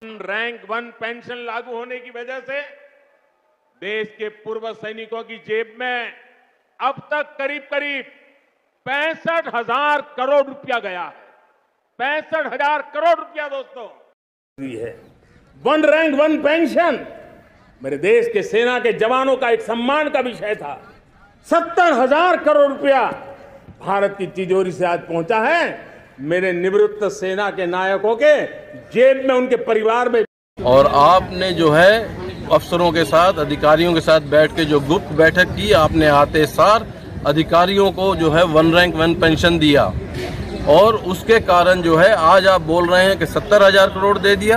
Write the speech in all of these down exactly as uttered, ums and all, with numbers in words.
Rank one pension लागू होने की वजह से देश के पूर्व सैनिकों की जेब में अब तक करीब करीब पैंसठ हजार करोड़ रुपया गया है। पैंसठ हजार करोड़ रुपया दोस्तों है। वन रैंक वन पेंशन मेरे देश के सेना के जवानों का एक सम्मान का विषय था। सत्तर हजार करोड़ रुपया भारत की तिजोरी से आज पहुंचा है मेरे निवृत्त सेना के नायकों के जेब में, उनके परिवार में। और आपने जो है अफसरों के साथ, अधिकारियों के साथ बैठ के जो गुप्त बैठक की, आपने आते सार अधिकारियों को जो है वन रैंक वन पेंशन दिया और उसके कारण जो है आज आप बोल रहे हैं कि सत्तर हजार करोड़ दे दिया।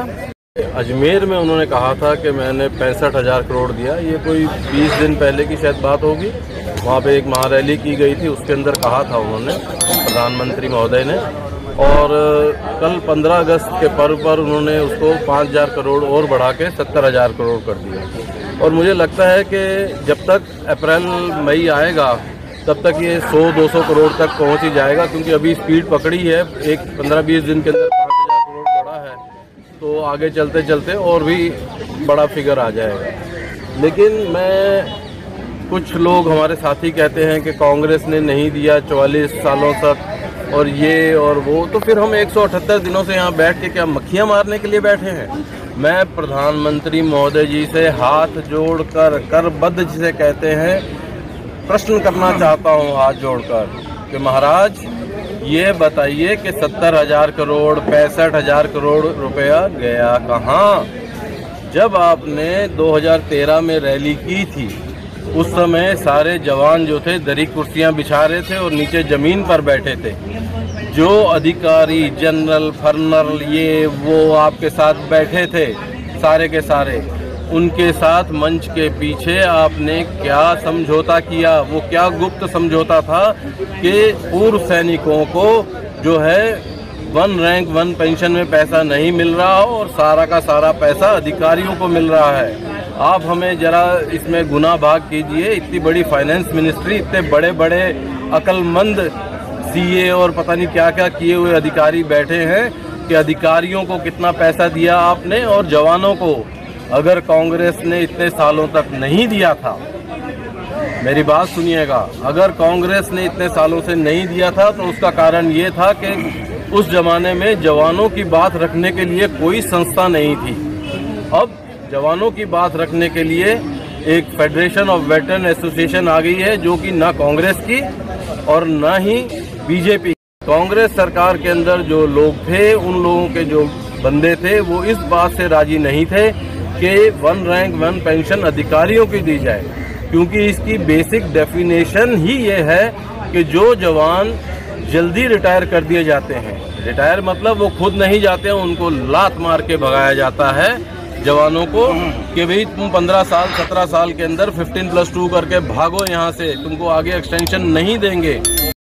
अजमेर में उन्होंने कहा था कि मैंने पैंसठ हजार करोड़ दिया। ये कोई बीस दिन पहले की शायद बात होगी। वहाँ पे एक महारैली की गई थी, उसके अंदर कहा था उन्होंने, प्रधानमंत्री महोदय ने। और कल पंद्रह अगस्त के पर्व पर उन्होंने उसको पाँच हजार करोड़ और बढ़ा के सत्तर हजार करोड़ कर दिया। और मुझे लगता है कि जब तक अप्रैल मई आएगा तब तक ये सौ दो सौ करोड़ तक पहुंच ही जाएगा, क्योंकि अभी स्पीड पकड़ी है। एक पंद्रह बीस दिन के अंदर पाँच हजार करोड़ बढ़ा है, तो आगे चलते चलते और भी बड़ा फिगर आ जाएगा। लेकिन मैं, कुछ लोग हमारे साथी कहते हैं कि कांग्रेस ने नहीं दिया चौवालीस सालों तक और ये और वो, तो फिर हम एक सौ अठहत्तर दिनों से यहाँ बैठ के क्या मक्खियाँ मारने के लिए बैठे हैं? मैं प्रधानमंत्री महोदय जी से हाथ जोड़कर, करबद्ध जिसे कहते हैं, प्रश्न करना चाहता हूँ हाथ जोड़कर कि महाराज ये बताइए कि सत्तर हजार करोड़, पैंसठ हजार करोड़ रुपया गया कहाँ? जब आपने दो हज़ार तेरह में रैली की थी उस समय सारे जवान जो थे दरी कुर्सियां बिछा रहे थे और नीचे जमीन पर बैठे थे। जो अधिकारी, जनरल, फर्नल, ये वो आपके साथ बैठे थे सारे के सारे, उनके साथ मंच के पीछे आपने क्या समझौता किया? वो क्या गुप्त समझौता था कि पूर्व सैनिकों को जो है वन रैंक वन पेंशन में पैसा नहीं मिल रहा हो और सारा का सारा पैसा अधिकारियों को मिल रहा है। आप हमें जरा इसमें गुना भाग कीजिए। इतनी बड़ी फाइनेंस मिनिस्ट्री, इतने बड़े बड़े अक्लमंद सीए और पता नहीं क्या क्या किए हुए अधिकारी बैठे हैं कि अधिकारियों को कितना पैसा दिया आपने और जवानों को अगर कांग्रेस ने इतने सालों तक नहीं दिया था, मेरी बात सुनिएगा, अगर कांग्रेस ने इतने सालों से नहीं दिया था तो उसका कारण ये था कि उस जमाने में जवानों की बात रखने के लिए कोई संस्था नहीं थी। अब जवानों की बात रखने के लिए एक फेडरेशन ऑफ वेटरन एसोसिएशन आ गई है, जो कि ना कांग्रेस की और ना ही बीजेपी। कांग्रेस सरकार के अंदर जो लोग थे, उन लोगों के जो बंदे थे, वो इस बात से राजी नहीं थे कि वन रैंक वन पेंशन अधिकारियों की दी जाए, क्योंकि इसकी बेसिक डेफिनेशन ही ये है कि जो जवान जल्दी रिटायर कर दिए जाते हैं, रिटायर मतलब वो खुद नहीं जाते हैं, उनको लात मार के भगाया जाता है जवानों को कि भाई तुम पंद्रह साल सत्रह साल के अंदर फिफ्टीन प्लस टू करके भागो यहाँ से, तुमको आगे एक्सटेंशन नहीं देंगे।